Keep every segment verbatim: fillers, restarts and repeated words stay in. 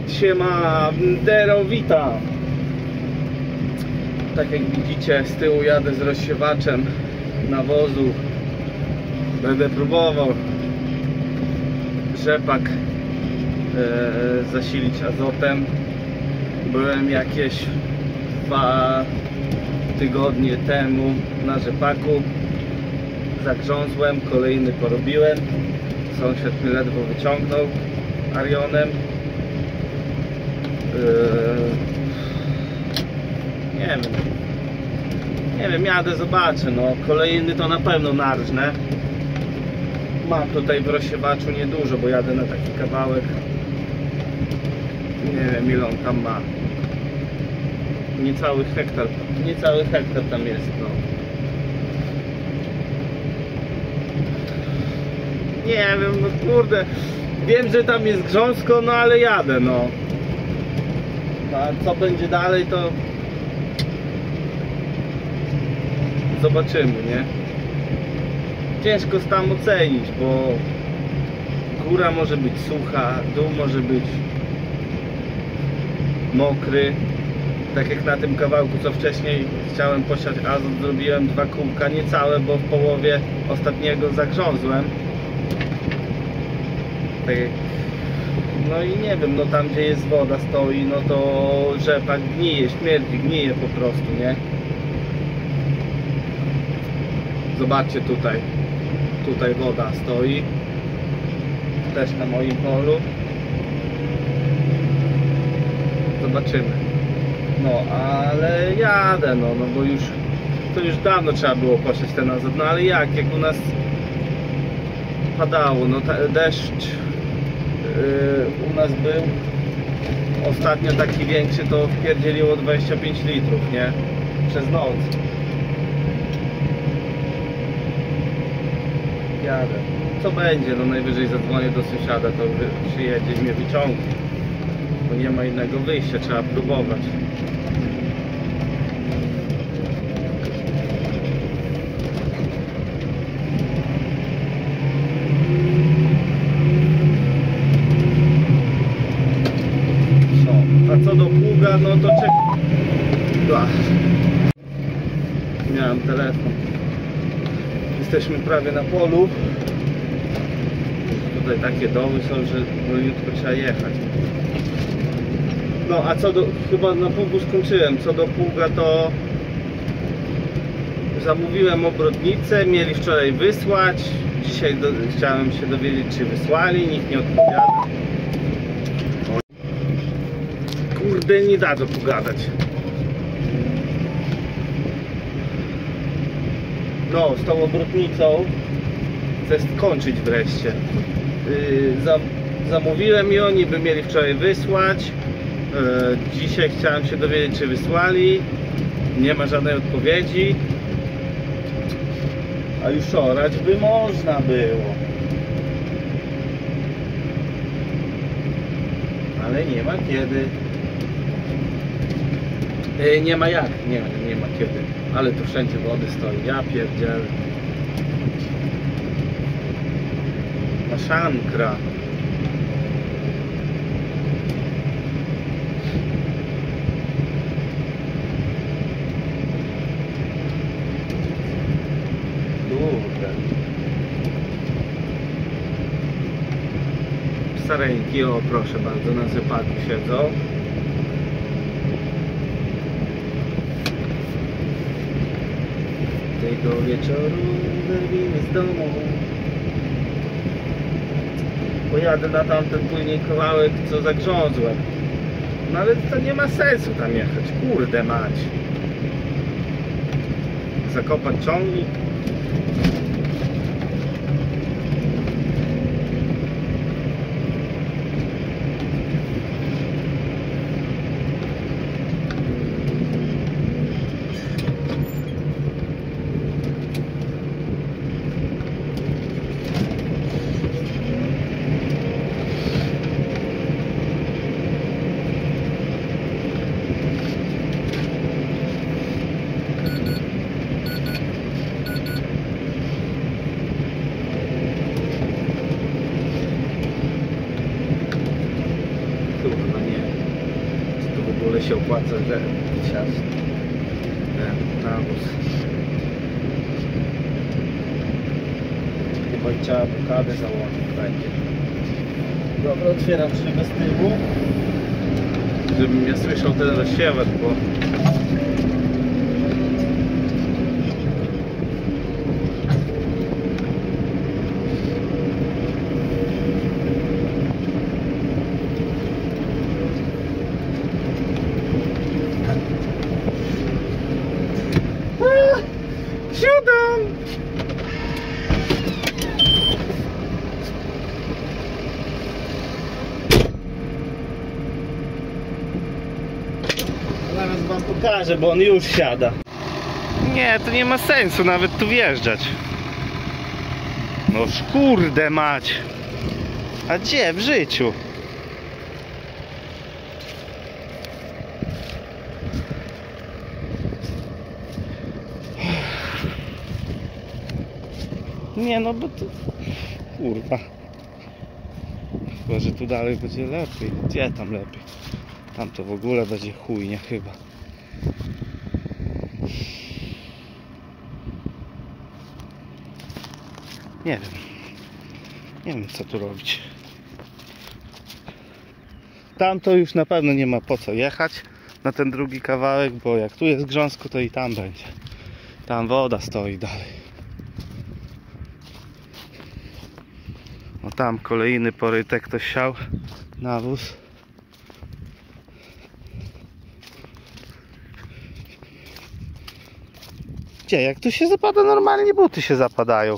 Siema, Dero, witam. Tak jak widzicie, z tyłu jadę z rozsiewaczem nawozu. Będę próbował rzepak e, zasilić azotem. Byłem jakieś dwa tygodnie temu na rzepaku. Zagrzązłem, kolejny porobiłem. Sąsiad mnie ledwo wyciągnął Arionem. Nie wiem, nie wiem, jadę, zobaczę, no kolejny to na pewno narżnę. Mam tutaj w rozsiewaczu niedużo, bo jadę na taki kawałek, nie wiem ile on tam ma, niecały hektar, niecały hektar tam jest, no. Nie wiem, no kurde, wiem, że tam jest grząsko, no ale jadę, no. A co będzie dalej, to zobaczymy, nie? Ciężko tam ocenić, bo góra może być sucha, dół może być mokry. Tak jak na tym kawałku, co wcześniej chciałem posiać azot, zrobiłem dwa kółka, niecałe, bo w połowie ostatniego zagrzązłem. Tak jak No i nie wiem, no tam gdzie jest woda stoi, no to rzepak gnije, śmierdzi, gnije po prostu, nie? Zobaczcie tutaj, tutaj woda stoi, też na moim polu. Zobaczymy. No, ale jadę, no, no bo już, to już dawno trzeba było posiać ten azot, no ale jak, jak u nas padało, no ta, deszcz u nas był ostatnio taki większy, to wpierdzieliło dwadzieścia pięć litrów, nie? Przez noc. Jadę. Co będzie? No najwyżej zadzwonię do sąsiada, to przyjedzie i mnie wyciągnie. Bo nie ma innego wyjścia, trzeba próbować. A co do pługa, no to czekaj. Miałem telefon. Jesteśmy prawie na polu. Tutaj takie doły są, że jutro trzeba jechać. No a co do... chyba na pługu skończyłem. Co do pługa, to zamówiłem obrotnicę. Mieli wczoraj wysłać. Dzisiaj do... chciałem się dowiedzieć, czy wysłali. Nikt nie odpowiada. Kurde, nie da to pogadać. No, z tą obrotnicą chcę skończyć wreszcie. Yy, zam zamówiłem i oni by mieli wczoraj wysłać. Yy, dzisiaj chciałem się dowiedzieć, czy wysłali. Nie ma żadnej odpowiedzi. A już orać by można było. Ale nie ma kiedy. Nie ma jak, nie, nie ma kiedy. Ale tu wszędzie wody stoi, ja pierdzielę. Maszankra. Kurde. Stareńki, o proszę bardzo, na zepaku siedzą. Tego wieczoru wyrwimy z domu. Pojadę na tamten później kawałek, co zagrzązłem. No ale to nie ma sensu tam jechać, kurde mać. Zakopać ciągnik. Kurwa, nie. w ogóle się opłaca, że siać ten nawóz. Chyba i trzeba blokadę założyć będzie. Dobra, otwieram szybę z tyłu, żebym nie słyszał ten rozsiewacz, bo siadam! Zaraz wam pokażę, bo on już siada. Nie, to nie ma sensu nawet tu wjeżdżać. No kurde mać. A gdzie w życiu? Nie no, bo to... Kurwa. Chyba, że tu dalej będzie lepiej. Gdzie tam lepiej? Tam to w ogóle będzie chujnie chyba. Nie wiem. Nie wiem co tu robić. Tam to już na pewno nie ma po co jechać na ten drugi kawałek, bo jak tu jest grząsko, to i tam będzie. Tam woda stoi dalej. O tam kolejny porytek ktoś siał nawóz. Gdzie? Jak tu się zapada normalnie, buty się zapadają.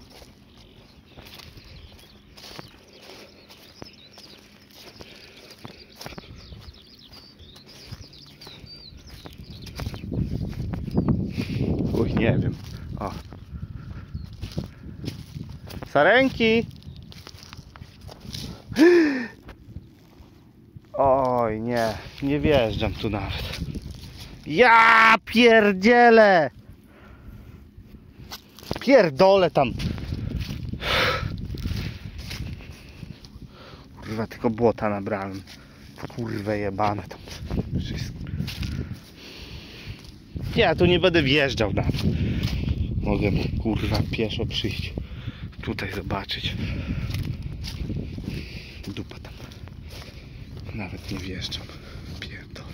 Uj, nie wiem. O. Sarenki! Oj, nie, nie wjeżdżam tu nawet. Ja pierdzielę! Pierdolę tam. Kurwa, tylko błota nabrałem. Kurwę jebane tam wszystko. Ja tu nie będę wjeżdżał na to. Mogę, kurwa, pieszo przyjść. Tutaj zobaczyć. Dupa tam. Nawet nie wjeżdżam. Pierdolę.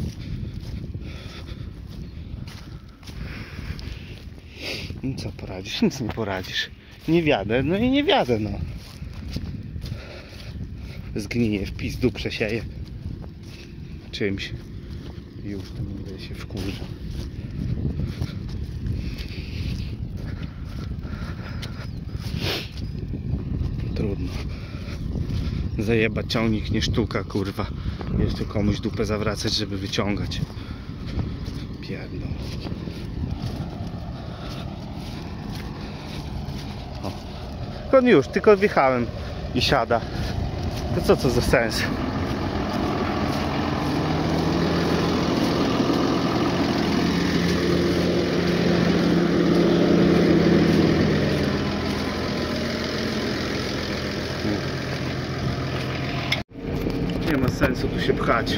No co poradzisz? Nic nie poradzisz. Nie wiadę, no i nie wiadę, no. Zgnije, w pizdu przesieje. Czymś. Już tam będę się wkurza. Trudno. Zajebać ciągnik nie sztuka, kurwa. Jeszcze komuś dupę zawracać, żeby wyciągać. Pierdol. O. No już, tylko wjechałem i siada. To co to za sens? Nie ma sensu tu się pchać.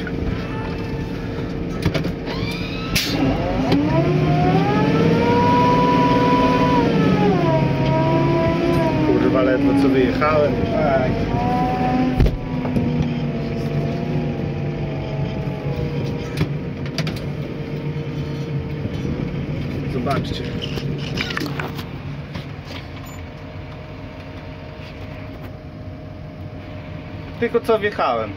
Kurwa, ledwo co wyjechałem. Aj. Zobaczcie. Tylko co wjechałem.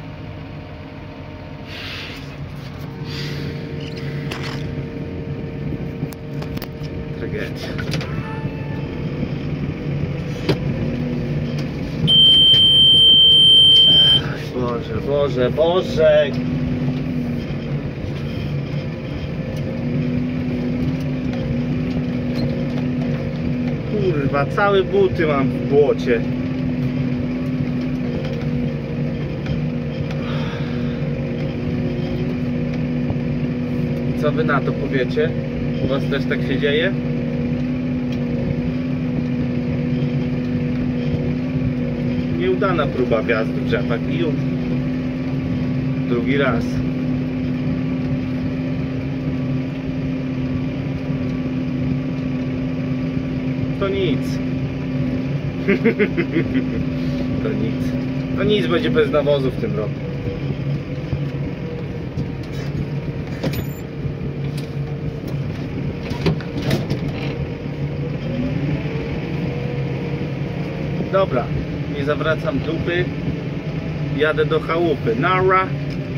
Tragedia. Boże, Boże, Boże. Kurwa, całe buty mam w błocie. Co wy na to powiecie? U was też tak się dzieje? Nieudana próba wjazdu w rzepak i już. Drugi raz. to nic. To nic. To nic, będzie bez nawozu w tym roku. Dobra, nie zawracam dupy. Jadę do chałupy. Nara.